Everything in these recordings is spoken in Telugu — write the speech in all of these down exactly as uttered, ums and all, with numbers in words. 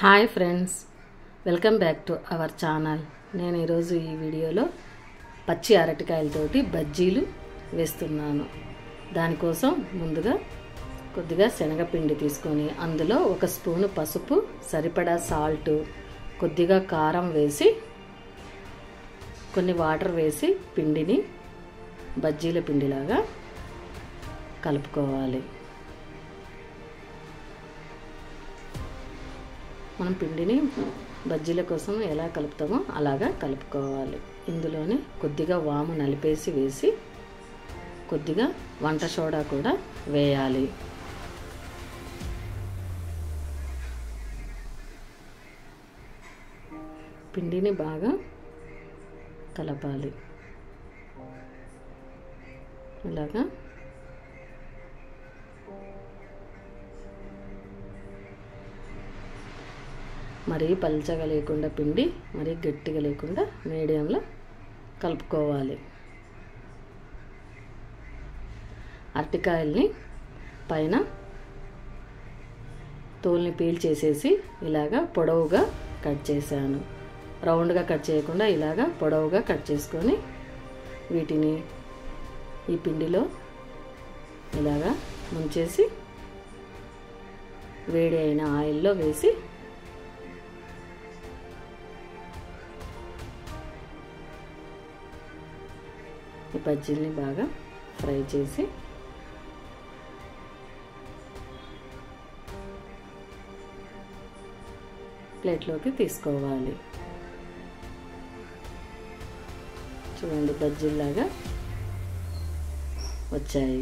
Hi friends, welcome back to our channel. నేను ఈరోజు ఈ వీడియోలో పచ్చి అరటికాయలతోటి బజ్జీలు వేస్తున్నాను. దానికోసం ముందుగా కొద్దిగా శనగపిండి తీసుకొని అందులో ఒక స్పూను పసుపు, సరిపడా సాల్ట్, కొద్దిగా కారం వేసి కొన్ని వాటర్ వేసి పిండిని బజ్జీల పిండిలాగా కలుపుకోవాలి. మనం పిండిని బజ్జీల కోసం ఎలా కలుపుతామో అలాగా కలుపుకోవాలి. ఇందులోనే కొద్దిగా వాము నలిపేసి వేసి కొద్దిగా వంట సోడా కూడా వేయాలి. పిండిని బాగా కలపాలి. ఇలాగా మరీ పల్చగా లేకుండా పిండి మరీ గట్టిగా లేకుండా మీడియంలో కలుపుకోవాలి. అరటికాయల్ని పైన తోల్ని పీల్ చేసేసి ఇలాగా పొడవుగా కట్ చేశాను. రౌండ్గా కట్ చేయకుండా ఇలాగా పొడవుగా కట్ చేసుకొని వీటిని ఈ పిండిలో ఇలాగా ముంచేసి వేడి అయిన ఆయిల్లో వేసి ఈ బజ్జీల్ని బాగా ఫ్రై చేసి ప్లేట్లోకి తీసుకోవాలి. చూడండి, బజ్జీల్లాగా వచ్చాయి.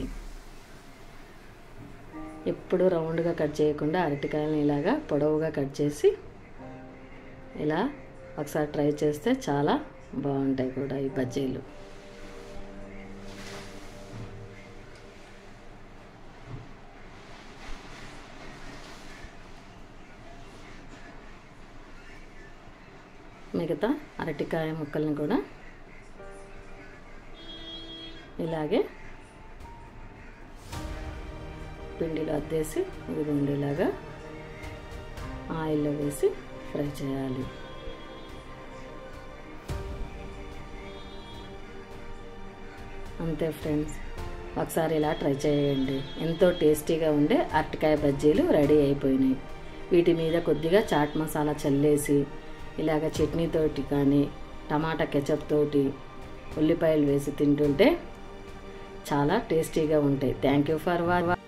ఎప్పుడు రౌండ్గా కట్ చేయకుండా అరటికాయలను ఇలాగా పొడవుగా కట్ చేసి ఇలా ఒకసారి ట్రై చేస్తే చాలా బాగుంటాయి కూడా ఈ బజ్జీలు. మిగతా అరటికాయ ముక్కల్ని కూడా ఇలాగే పిండిలో అద్దేసి ఇదిగోండి ఇలాగా ఆయిల్లో వేసి ఫ్రై చేయాలి. అంతే ఫ్రెండ్స్, ఒకసారి ఇలా ట్రై చేయండి. ఎంతో టేస్టీగా ఉండే అరటికాయ బజ్జీలు రెడీ అయిపోయినాయి. వీటి మీద కొద్దిగా చాట్ మసాలా చల్లేసి ఇలాగ చట్నీతోటి కానీ టమాటా కెచప్ తోటి ఉల్లిపాయలు వేసి తింటుంటే చాలా టేస్టీగా ఉంటాయి. Thank you for watching.